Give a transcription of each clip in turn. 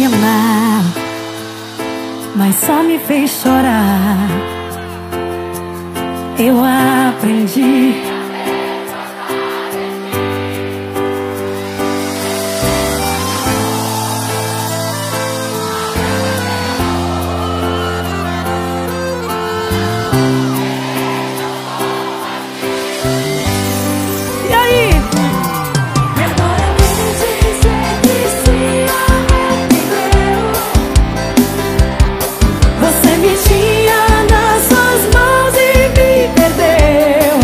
amar, mas só me fez chorar. Eu aprendi. E aí? Você me tinha nas suas mãos e me perdeu.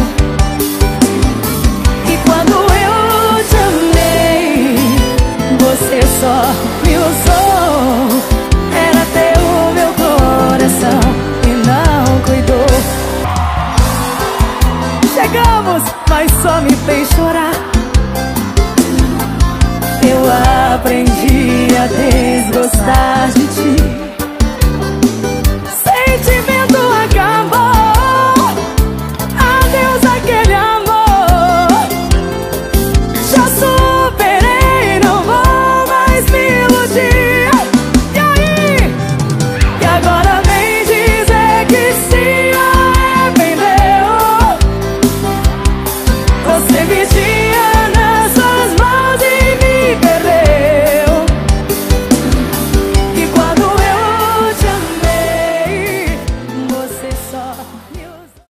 E quando eu te amei, você só me usou. Era teu meu coração e não cuidou. Chegamos, mas só me fez chorar. Eu aprendi a desgostar de ti.